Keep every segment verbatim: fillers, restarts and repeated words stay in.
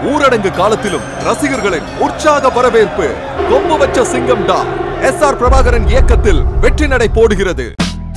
ஊரடங்கு காலத்திலும் ரசிகர்களின் உற்சாக வரவேற்பு. கொம்பு வச்ச சிங்கம் டா எஸ் ஆர் பிரபாகரன் இயக்கத்தில் வெற்றி நடை போடுகிறது.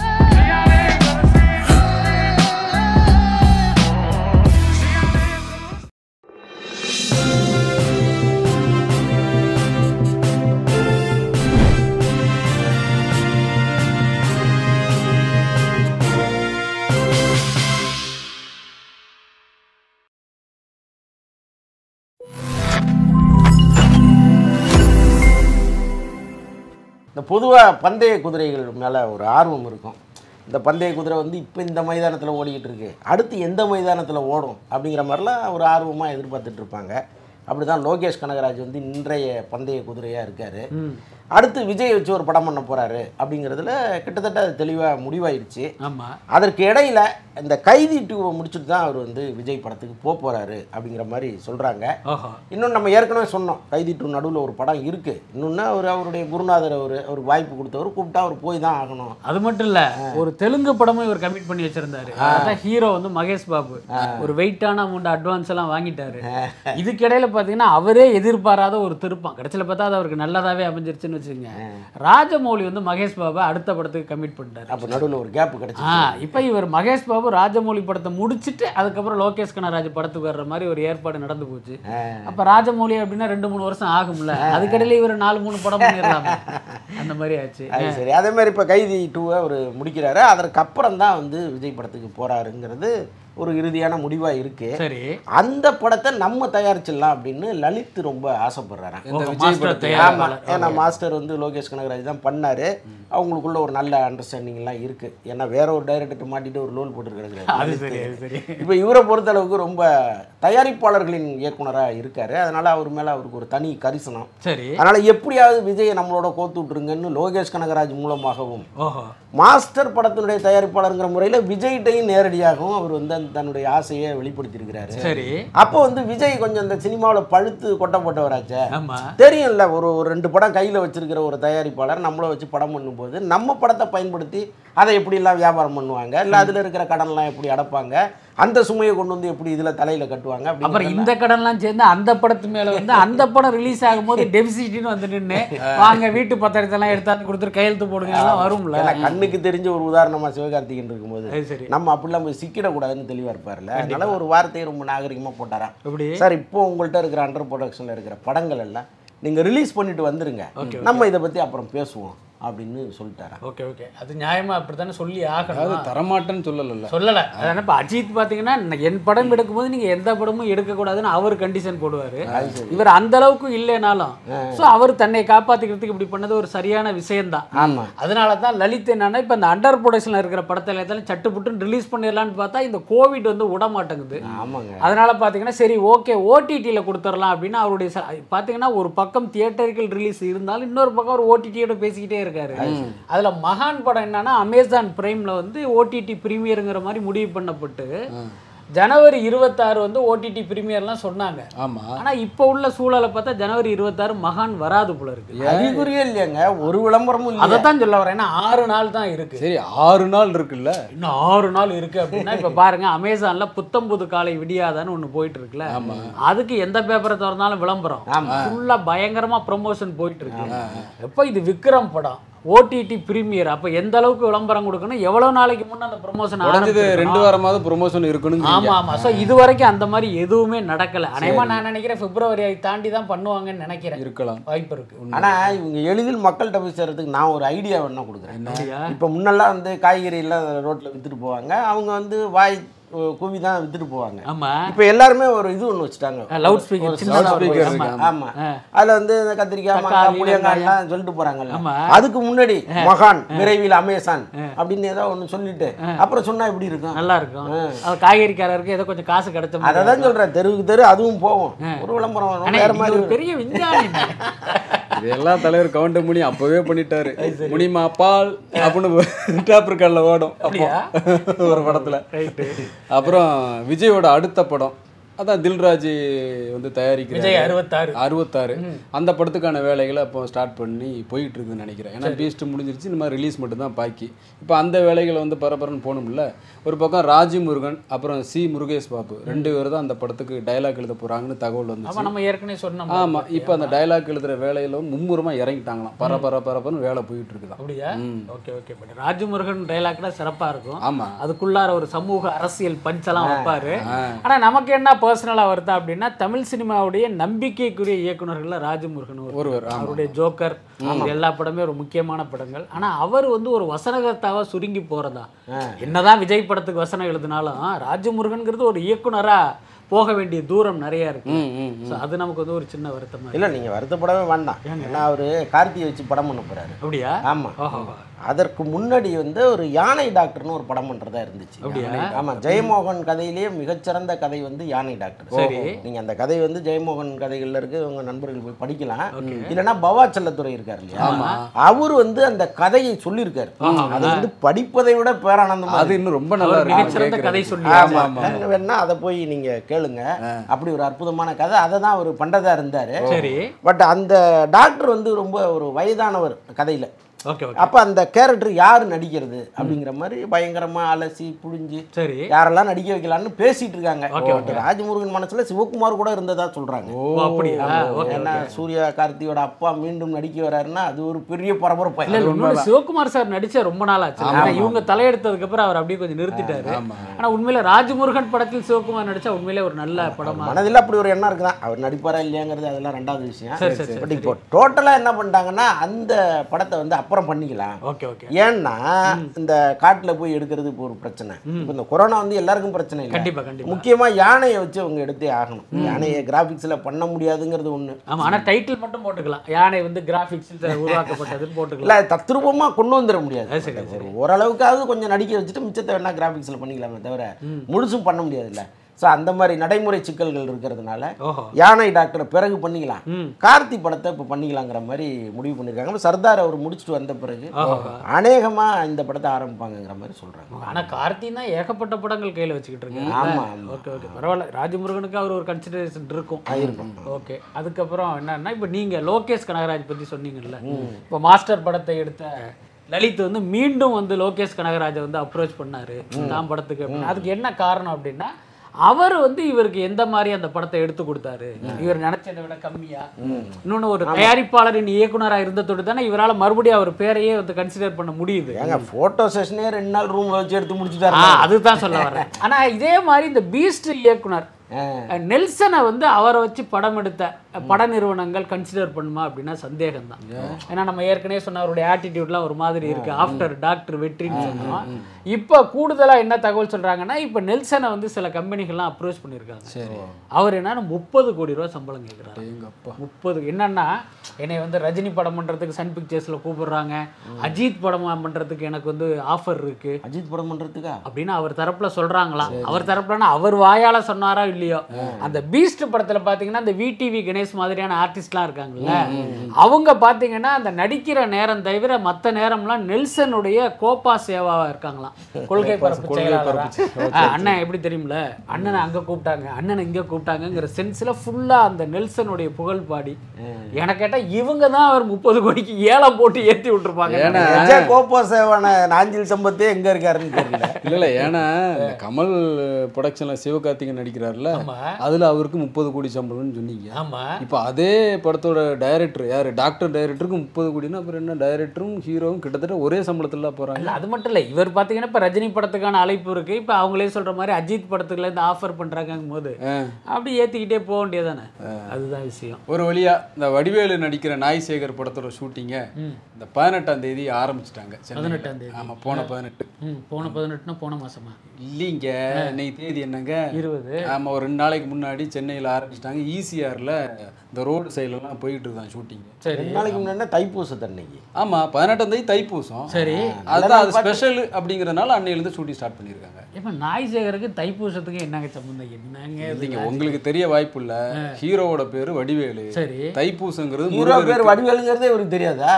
பொதுவாக பந்தய குதிரைகள் மேலே ஒரு ஆர்வம் இருக்கும். இந்த பந்தய குதிரை வந்து இப்போ இந்த மைதானத்தில் ஓடிக்கிட்டு இருக்கு, அடுத்து எந்த மைதானத்தில் ஓடும் அப்படிங்கிற மாதிரிலாம் ஒரு ஆர்வமாக எதிர்பார்த்துட்டு இருப்பாங்க. அப்படி தான் லோகேஷ் கனகராஜ் வந்து இன்றைய பந்தய குதிரையாக இருக்கார். அடுத்து விஜய் வச்சு ஒரு படம் பண்ண போகிறாரு அப்படிங்கிறதுல கிட்டத்தட்ட அது தெளிவாக முடிவாயிடுச்சு. ஆமாம், அதற்கு இடையில் இந்த கைதி டூவை முடிச்சுட்டு தான் அவர் வந்து விஜய் படத்துக்கு போக போகிறாரு அப்படிங்கிற மாதிரி சொல்கிறாங்க. இன்னொன்று நம்ம ஏற்கனவே சொன்னோம், கைதி டூ நடுவில் ஒரு படம் இருக்குது. இன்னொன்று அவர் அவருடைய குருநாதர் அவர் அவருக்கு வாய்ப்பு கொடுத்தவர் கூப்பிட்டா அவர் போய் தான் ஆகணும். அது மட்டும் இல்லை, ஒரு தெலுங்கு படமும் இவர் கமிட் பண்ணி வச்சிருந்தாரு. அதான் ஹீரோ வந்து மகேஷ் பாபு ஒரு வெயிட்டான அமௌண்ட் அட்வான்ஸ் எல்லாம் வாங்கிட்டாரு. இதுக்கிடையில் பார்த்தீங்கன்னா அவரே எதிர்பாராத ஒரு திருப்பம் கடைசியில் பார்த்தா அது அவருக்கு நல்லதாகவே அமைஞ்சிருச்சுன்னு வச்சுங்க. ராஜமௌலி வந்து மகேஷ் பாபு அடுத்த படத்துக்கு கமிட் பண்ணிட்டாரு. அப்போ நடுவில் ஒரு கேப் கிடைச்சு இப்போ இவர் மகேஷ் பாபு ராஜமௌலி படத்தை முடிச்சுட்டு அதுக்கப்புறம் லோகேஷ் கனகராஜ் படத்துக்கு வர்ற மாதிரி ஒரு ஏற்பாடு நடந்து போச்சு. அப்போ ராஜமௌலி அப்படின்னா ரெண்டு மூணு வருஷம் ஆகும்ல, அதுக்கடையில் இவர் நாலு மூணு படம் பண்ணிடலாம், அந்த மாதிரி ஆச்சு. சரி, அதே மாதிரி இப்போ கைதி டூவை அவர் முடிக்கிறாரு. அதற்கப்புறம் தான் வந்து விஜய் படத்துக்கு போகிறாருங்கிறது ஒரு இறுதியான முடிவாக இருக்கு. சரி, அந்த படத்தை நம்ம தயாரிச்சிடலாம் அப்படின்னு லலித் ரொம்ப ஆசைப்படுறாரு. ஏன்னா மாஸ்டர் வந்து லோகேஷ் கனகராஜ் தான் பண்ணாரு. அவங்களுக்குள்ள ஒரு நல்ல அண்டர்ஸ்டாண்டிங்லாம் இருக்கு. ஏன்னா வேற ஒரு டைரக்டர் மாட்டிட்டு ஒரு லோல் போட்டுருக்காரு. இப்போ இவரை பொறுத்தளவுக்கு ரொம்ப தயாரிப்பாளர்களின் இயக்குனராக இருக்காரு. அதனால அவர் மேலே அவருக்கு ஒரு தனி கரிசனம். சரி, அதனால எப்படியாவது விஜயை நம்மளோட கோத்து விட்டுருங்கன்னு லோகேஷ் கனகராஜ் மூலமாகவும் மாஸ்டர் படத்தினுடைய தயாரிப்பாளருங்கிற முறையில் விஜய்கிட்டையும் நேரடியாகவும் அவர் வந்து தன்னுடைய ஆசையை வெளிப்படுத்தியிருக்கிறாரு. சரி, அப்போ வந்து விஜய் கொஞ்சம் இந்த சினிமாவில் பழுத்து கொட்ட போட்டவராச்சே, தெரியும்ல, ஒரு ஒரு ரெண்டு படம் கையில் வச்சிருக்கிற ஒரு தயாரிப்பாளர் நம்மளை வச்சு படம் பண்ணும்போது நம்ம படத்தை பயன்படுத்தி அதை எப்படிலாம் வியாபாரம் பண்ணுவாங்க, இல்லை அதில் இருக்கிற கடன்லாம் எப்படி அடைப்பாங்க, அந்த சுமையை கொண்டு வந்து எப்படி இதில் தலையில் கட்டுவாங்க. அப்புறம் இந்த கடன்லாம் சேர்ந்து அந்த படத்து மேலே வந்து அந்த படம் ரிலீஸ் ஆகும்போது டெபிசிட்னு வந்து நின்று வாங்க வீட்டு பத்திரத்தெல்லாம் எடுத்தாந்து கொடுத்துட்டு கையெழுத்து போடுங்க வரும்ல. கண்ணுக்கு தெரிஞ்ச ஒரு உதாரணமாக சிவகார்த்திகேயன் இருக்கும்போது நம்ம அப்படிலாம் போய் சிக்கிடக்கூடாதுன்னு தெளிவாக இருப்பார்ல. அதனால ஒரு வார்த்தையை ரொம்ப நாகரிகமாக போட்டாராம். சார், இப்போ உங்கள்கிட்ட இருக்கிற அண்டர் ப்ரொடக்ஷனில் இருக்கிற படங்கள் எல்லாம் நீங்கள் ரிலீஸ் பண்ணிட்டு வந்துருங்க, நம்ம இதை பற்றி அப்புறம் பேசுவோம் அப்படின்னு சொல்லிட்டாரா. ஓகே ஓகே, அது நியாயமா அப்படித்தானே சொல்லி ஆகணும். அது தரமாட்டேன்னு சொல்லல சொல்லலை. அதான் இப்போ அஜித் பார்த்தீங்கன்னா என் படம் எடுக்கும்போது நீங்கள் எந்த படமும் எடுக்கக்கூடாதுன்னு அவர் கண்டிஷன் போடுவார். இவர் அந்த அளவுக்கு இல்லைனாலும் ஸோ அவர் தன்னை காப்பாற்றிக்கிறதுக்கு இப்படி பண்ணது ஒரு சரியான விஷயம்தான். ஆமாம், அதனால தான் லலித் என்னன்னா இப்போ இந்த அண்டர் ப்ரொடக்ஷனில் இருக்கிற படத்தை எல்லாத்தாலும் சட்டு புட்டுன்னு ரிலீஸ் பண்ணிடலான்னு பார்த்தா இந்த கோவிட் வந்து விட மாட்டேங்குது. ஆமாங்க, அதனால பார்த்தீங்கன்னா சரி ஓகே ஓடிடியில் கொடுத்துடலாம் அப்படின்னு அவருடைய பார்த்தீங்கன்னா ஒரு பக்கம் தியேட்டர்கள் ரிலீஸ் இருந்தாலும் இன்னொரு பக்கம் ஒரு ஓடிடியோட பேசிக்கிட்டே இருக்காரு. அதுல மகான் படம் என்னன்னா அமேசான் பிரைம்ல வந்து ஓடிடி பிரீமியருங்கிற மாதிரி முடிவு பண்ணப்பட்டு ஜனவரி இருபத்தாறு வந்து ஓடிடி பிரீமியர்லாம் சொன்னாங்க. ஆமா, ஆனா இப்போ உள்ள சூழலை பார்த்தா ஜனவரி இருபத்தாறு மகான் வராது போல இருக்கு. அறிகுறியே இல்லையாங்க, ஒரு விளம்பரமும் இல்லை. அதை தான் சொல்ல வரேன், ஏன்னா ஆறு நாள் தான் இருக்கு. சரி, ஆறு நாள் இருக்குல்ல, இன்னும் ஆறு நாள் இருக்கு அப்படின்னா இப்ப பாருங்க அமேசான்ல புத்தம்புது காலை விடியாதான்னு ஒண்ணு போயிட்டு இருக்குல்ல, அதுக்கு எந்த பேப்பரை திறந்தாலும் விளம்பரம், ஃபுல்லா பயங்கரமா ப்ரொமோஷன் போயிட்டு இருக்கு. எப்ப இது விக்ரம் படம் ஓடிடி பிரீமியர், அப்ப எந்த அளவுக்கு விளம்பரம் கொடுக்கணும், எவ்வளவு நாளைக்கு முன்ன அந்த ப்ரொமோஷன் ஆரம்பிச்சது, ரெண்டு வாரமாவது ப்ரொமோஷன் இருக்கணும். ஆமா ஆமா, சோ இது வரைக்கும் அந்த மாதிரி எதுவுமே நடக்கல. அநேகமா நான் நினைக்கிறேன் பிப்ரவரியை தாண்டி தான் பண்ணுவாங்கன்னு நினைக்கிறேன். இருக்கலாம், வாய்ப்பு இருக்கு. ஆனா இவங்க எளிதில் மக்கள்கிட்ட போய் சேர்றதுக்கு நான் ஒரு ஐடியா வேணா கொடுக்குறேன். இப்ப முன்னெல்லாம் வந்து காய்கறி எல்லாம் ரோட்ல வித்துட்டு போவாங்க, அவங்க வந்து வாய் குவி தான் வித்துட்டு போவாங்க. ஆமா, இப்போ எல்லாருமே ஒரு இது ஒன்று வச்சுட்டாங்க, லவுட் ஸ்பீக்கர், சின்ன ஸ்பீக்கர். ஆமா, அதுல வந்து கத்திரிக்காய் மாங்காய் புளியங்காய்லாம் சொல்லிட்டு போறாங்கல்ல. அதுக்கு முன்னாடி மகான் விரைவில் அமேசான் அப்படின்னு ஏதோ ஒன்று சொல்லிட்டு அப்புறம் சொன்னா எப்படி இருக்கும்? நல்லா இருக்கும். அது காய்கறிக்காரருக்கு ஏதோ கொஞ்சம் காசு கிடைச்ச அதை தான் சொல்றேன், தெருவுக்கு தெரு அதுவும் போகும், ஒரு விளம்பரம் வேற மாதிரி. பெரிய விஞ்ஞானி இதெல்லாம் தலைவர் கவுண்டர் முனி அப்பவே பண்ணிட்டாரு. முனிமா பால் அப்படின்னு டேப்பர் கார்டில் ஓடும் அப்போ ஒரு படத்துல. அப்புறம் விஜயோட அடுத்த படம் அதான் தில்ராஜ் வந்து தயாரிக்கிற விஜய் அறுபத்தாறு அறுபத்தாறு அந்த படத்துக்கான வேலைகளை இப்போ ஸ்டார்ட் பண்ணி போயிட்டு இருக்குதுன்னு நினைக்கிறேன். ஏன்னா பீஸ்ட் முடிஞ்சிருச்சு, இந்த மாதிரி ரிலீஸ் மட்டும் தான் பாக்கி. இப்போ அந்த வேலைகளை வந்து பரபரன்னு போகணும்ல. ஒரு பக்கம் ராஜி முருகன் அப்புறம் சி முருகேஷ் பாபு ரெண்டு பேர் தான் அந்த படத்துக்கு டைலாக் எழுத போறாங்கன்னு தகவல் வந்து நம்ம ஏற்கனவே சொன்னோம். ஆமா, இப்போ அந்த டைலாக் எழுதுற வேலையில மும்முரமா இறங்கிட்டாங்களாம். பர பர பரப்பன்னு வேலை போயிட்டு இருக்குதான். அப்படியா? Okay okay. பட் ராஜமுருகன் டைலாக்னா சிறப்பா இருக்கும். ஆமா, அதுக்குள்ளார ஒரு சமூக அரசியல் பஞ்செல்லாம் வைப்பாரு. ஆனா நமக்கு என்ன பர்சனலா வருதா அப்படின்னா, தமிழ் சினிமாவுடைய நம்பிக்கைக்குரிய இயக்குநர்கள்ல ராஜமுருகன் ஒருவர். அவருடைய ஜோக்கர் எல்லா படமே ஒரு முக்கியமான படங்கள். ஆனா அவர் வந்து ஒரு வசனகர்த்தாவா சுருங்கி போறதா. என்னதான் விஜய் படத்துக்கு வசனம் எழுதினாலும் ராஜமுருகன்ங்கிறது ஒரு இயக்குனரா போக வேண்டிய தூரம் நிறைய இருக்கு. அது நமக்கு வந்து ஒரு சின்ன வருத்தமா இல்ல. நீங்க வருத்தப்படவே வேண்டாம். ஏன்னா அவரு கார்த்தியை வச்சு படம் பண்ண போறாரு. அப்படியா? ஆமா. அதற்கு முன்னாடி வந்து ஒரு யானை டாக்டர்னு ஒரு படம் பண்றதா இருந்துச்சு. ஆமா, ஜெயமோகன் கதையிலேயே மிகச்சிறந்த கதை வந்து யானை டாக்டர். சரி, நீங்க அந்த கதை வந்து ஜெயமோகன் கதைகள்ல இருக்கு, உங்க நண்பர்கள் போய் படிக்கலாம். இல்லைன்னா பவா செல்லத்துறை இருக்காரு இல்லையா, அவர் வந்து அந்த கதையை சொல்லியிருக்காரு. அது வந்து படிப்பதை விட பேரானந்தமா, அது இன்னும் ரொம்ப நல்லா மிகச்சிறந்த கதை சொல்லி வேணா அதை போய் நீங்க கேளுங்க. அப்படி ஒரு அற்புதமான கதை. அதை தான் அவர் பண்றதா இருந்தாரு. சரி, பட் அந்த டாக்டர் வந்து ரொம்ப ஒரு வயதானவர் கதையில. ஓகே. அப்ப அந்த கேரக்டர் யாரு நடிக்கிறது அப்படிங்கிற மாதிரி பயங்கரமா அலசி புழிஞ்சு சரி யாரெல்லாம் நடிக்க வைக்கலாம்னு பேசிட்டு இருக்காங்க. ராஜமுருகன் மனசுல சிவகுமார் கூட இருந்ததா சொல்றாங்க. ஓ அப்படியா? ஏன்னா சூர்யா கார்த்தியோட அப்பா மீண்டும் நடிக்க வர்றாருன்னா அது ஒரு பெரிய பரபரப்பு. சிவகுமார் சார் நடிச்ச ரொம்ப நாள் ஆச்சு. இவங்க தலையெடுத்ததுக்கு அப்புறம் அவர் அப்படியே கொஞ்சம் நிறுத்திட்டாரு. ஆனா உண்மையில ராஜமுருகன் படத்தில் சிவகுமார் நடிச்சா உண்மையிலே ஒரு நல்ல படமா. மனதில் அப்படி ஒரு எண்ணம் இருக்குதான். அவர் நடிப்பாரா இல்லையாங்கிறது அதெல்லாம் ரெண்டாவது விஷயம். பட் இப்போ டோட்டலா என்ன பண்ணிட்டாங்கன்னா அந்த படத்தை வந்து அப்புறம் பண்ணிக்கலாம். Okay okay. ஏன்னா இந்த காட்டுல போய் எடுக்கிறது இப்போ ஒரு பிரச்சனை. இப்போ இந்த கொரோனா வந்து எல்லாருக்கும் பிரச்சனை இல்லை. கண்டிப்பா கண்டிப்பா. முக்கியமா யானையை வச்சு அவங்க எடுத்தே ஆகணும். யானையை கிராபிக்ஸ்ல பண்ண முடியாதுங்கிறது ஒண்ணு. ஆமா, ஆனா டைட்டில் மட்டும் போட்டுக்கலாம். யானை வந்து கிராபிக்ஸ்ல உருவாக்கப்பட்டதுன்னு போட்டுக்கலாம். இல்ல, தத்ரூபமா கொண்டு வந்துட முடியாது. ஓரளவுக்காவது கொஞ்சம் நடிக்க வச்சுட்டு மிச்சத்தை வேணா கிராபிக்ஸ்ல பண்ணிக்கலாமே தவிர முழுசும் பண்ண முடியாது இல்ல. ஸோ அந்த மாதிரி நடைமுறை சிக்கல்கள் இருக்கிறதுனால யானை டாக்டரை பிறகு பண்ணிக்கலாம், கார்த்தி படத்தை இப்போ பண்ணிக்கலாங்கிற மாதிரி முடிவு பண்ணியிருக்காங்க. சர்தார் அவர் முடிச்சுட்டு வந்த பிறகு அநேகமா இந்த படத்தை ஆரம்பிப்பாங்கிற மாதிரி சொல்றாங்க. ஆனா கார்த்தினா ஏகப்பட்ட படங்கள் கையில வச்சுக்கிட்டு இருக்காங்க. ஆமா, ஓகே ஓகே, பரவாயில்ல. ராஜமுருகனுக்கு அவர் ஒரு கன்சிடரேஷன் இருக்கும் இருக்கும் ஓகே. அதுக்கப்புறம் என்னன்னா, இப்போ நீங்க லோகேஷ் கனகராஜ் பத்தி சொன்னீங்கல்ல, இப்போ மாஸ்டர் படத்தை எடுத்த லலித் வந்து மீண்டும் வந்து லோகேஷ் கனகராஜை வந்து அப்ரோச் பண்ணாரு நான் படத்துக்கு. அதுக்கு என்ன காரணம் அப்படின்னா, அவர் வந்து இவருக்கு எந்த மாதிரி அந்த படத்தை எடுத்து கொடுத்தாரு, இவர் நினைச்சதை விட கம்மியா, இன்னொன்னு ஒரு தயாரிப்பாளரின் இயக்குனராக இருந்ததோடு தானே இவரால் மறுபடியும் அவர் பேரையே வந்து கன்சிடர் பண்ண முடியுது. ஏங்க போட்டோ செஷனே ரெண்டு நாள் ரூம் வச்சு எடுத்து முடிச்சுட்டாரு. அதுதான் சொல்ல வரேன். ஆனா இதே மாதிரி இந்த பீஸ்ட் இயக்குனர் நெல்சனை வந்து அவரை வச்சு படம் எடுத்த பட நிறுவனங்கள் கன்சிடர் பண்ணுமா அப்படின்னா சந்தேகம் தான். ஏன்னா நம்ம ஏற்கனவே சொன்ன அவருடைய ஆட்டிடியூட்லாம் ஒரு மாதிரி இருக்கு. ஆஃப்டர் டாக்டர் வெற்றின்னு சொன்னோம். இப்போ கூடுதலா என்ன தகவல் சொல்றாங்கன்னா, இப்போ நெல்சனை வந்து சில கம்பெனிகள்லாம் அப்ரோச் பண்ணியிருக்காங்க. அவர் என்னன்னா முப்பது கோடி ரூபா சம்பளம் கேட்குறாரு. முப்பது என்னன்னா, என்னை வந்து ரஜினி படம் பண்றதுக்கு சன் பிக்சர்ஸ்ல கூப்பிடுறாங்க, அஜித் படம் பண்றதுக்கு எனக்கு வந்து ஆஃபர் இருக்கு. அஜித் படம் பண்றதுக்கா அப்படின்னு அவர் தரப்புல சொல்றாங்களாம். அவர் தரப்புலன்னா அவர் வாயால சொன்னாரா இல்லையோ, அந்த பீஸ்ட் படத்துல பாத்தீங்கன்னா அந்த விடிவி கணேஷ் மாதிரியான ஆர்டிஸ்ட்லாம் இருக்காங்கல்ல, அவங்க பாத்தீங்கன்னா அந்த நடிக்கிற நேரம் தவிர மற்ற நேரம்லாம் நெல்சனுடைய கோப்பா சேவாவா இருக்காங்களாம். கொள்கை பரப்பு செயலாளரா. அண்ணன் எப்படி தெரியுமில, அண்ணனை அங்க கூப்பிட்டாங்க, அண்ணனை இங்க கூப்பிட்டாங்கிற சென்ஸ்ல ஃபுல்லா அந்த நெல்சனுடைய புகழ் பாடி எனக்கு கேட்டா இவங்க தான் அவர் முப்பது கோடிக்கு ஏலம் போட்டு ஏற்றி விட்டுருப்பாங்க. கோப்பா சேவான நாஞ்சில் சம்பத்தே எங்க இருக்காருன்னு தெரியல. இல்ல இல்ல ஏன்னா கமல் ப்ரொடக்ஷன்ல சிவகார்த்திகேயன் நடிக்கிறாருல, அதுல அவருக்கு முப்பது கோடி சம்பளம்னு சொன்னீங்க. ஆமா, இப்போ அதே படத்தோட டைரக்டர் யாரு, டாக்டர் டைரக்டருக்கு முப்பது கோடினா அப்புறம் என்ன, டைரக்டரும் ஹீரோவும் கிட்டத்தட்ட ஒரே சம்பளத்துல போறாங்க. அது மட்டும் இல்ல, இவர் பாத்தீங்கன்னா இப்ப ரஜினி படத்துக்கான அழைப்பு இருக்கு, இப்ப அவங்களே சொல்ற மாதிரி அஜித் படத்துக்குள்ள இருந்து ஆஃபர் பண்றாங்கும் போது அப்படி ஏத்திக்கிட்டே போக வேண்டியதானே. அதுதான் விஷயம். ஒரு வழியா இந்த வடிவேலு நடிக்கிற நாய் சேகர் படத்தோட ஷூட்டிங்க இந்த பதினெட்டாம் தேதி ஆரம்பிச்சிட்டாங்க. பதினெட்டாம் தேதி ஆமா, போன பதினெட்டு. போன பதினெட்டுனா போன மாசமா இல்லைங்க, இன்னைக்கு தேதி என்னங்க, இருபது. ஆமா, ஒரு ரெண்டு நாளைக்கு முன்னாடி சென்னையில் ஆரம்பிச்சிட்டாங்க. ஈசிஆர்ல இந்த ரோடு சைட்லலாம் போயிட்டு இருக்கான் ஷூட்டிங். சரி, ரெண்டு நாளைக்கு முன்னாடி தைப்பூசத்து அன்னைக்கு. ஆமா, பதினெட்டாம் தேதி தைப்பூசம். சரி, அதுதான் அது ஸ்பெஷல் அப்படிங்கிறதுனால அன்னையிலேருந்து ஷூட்டிங் ஸ்டார்ட் பண்ணியிருக்காங்க. இப்போ நாய் சேகருக்கு தைப்பூசத்துக்கு என்னங்க சம்பந்தம்? என்னங்க இல்லைங்க, உங்களுக்கு தெரிய வாய்ப்பு இல்லை. ஹீரோவோட பேரு வடிவேலு. சரி, தைப்பூசங்கிறது ஹீரோ பேர் வடிவேலுங்கிறதே இவருக்கு தெரியாதா?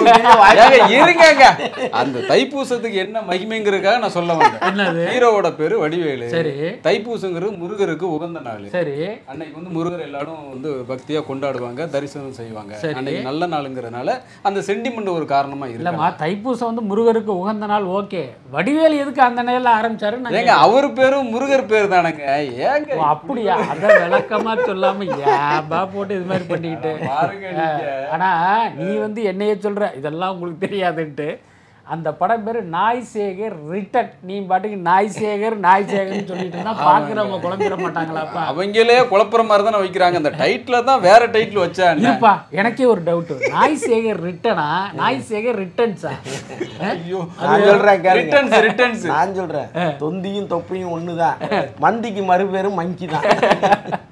இருங்க, அந்த தைப்பூசத்துக்கு என்ன மகிமைங்கிறதுக்காக நான் சொல்ல வந்தேன். ஹீரோவோட பேரு வடிவேலு. சரி, தைப்பூசங்கிறது முருகருக்கு உகந்த நாள். சரி. அன்னைக்கு வந்து முருகர் எல்லாரும் வந்து பக்தியா கொண்டாடுவாங்க, தரிசனம் செய்வாங்க. அன்னைக்கு நல்ல நாளுங்கிறதுனால அந்த சென்டிமெண்ட் ஒரு காரணமா இருக்கு. இல்லம்மா, தைப்பூசம் வந்து முருகருக்கு உகந்த நாள், ஓகே. வடிவேல் எதுக்கு அந்த நேரில் ஆரம்பிச்சாரு? ஏங்க அவர் பேரும் முருகர் பேர் தானங்க, ஏங்க அப்படியா? அதை விளக்கமா சொல்லாம ஏபா போட்டு இது மாதிரி பண்ணிக்கிட்டு பாருங்க. ஆனா நீ வந்து என்னையே சொல்ற இதெல்லாம் உங்களுக்கு தெரியாதுன்ட்டு. அந்த படம் பேரு நாய் சேகர் ரிட்டன். நீ பாட்டுக்கு நாய் சேகர் நாய் சேகர்னு சொல்லிட்டு இருந்தா பாக்குறவங்க குழம்பிட மாட்டாங்களாப்பா? அவங்களே குழப்புற மாதிரி தானே வைக்கிறாங்க. அந்த டைட்டில் தான் வேற டைட்டில் வச்சா இல்லப்பா, எனக்கே ஒரு டவுட். நாய் சேகர் ரிட்டனா நாய் சேகர் ரிட்டன்ஸா? ஐயோ, நான் சொல்றேன் ரிட்டன்ஸ் ரிட்டன்ஸ் நான் சொல்றேன் தொந்தியும் தொப்பையும் ஒண்ணுதான், மந்திக்கு மறுபேரும் மங்கி தான்.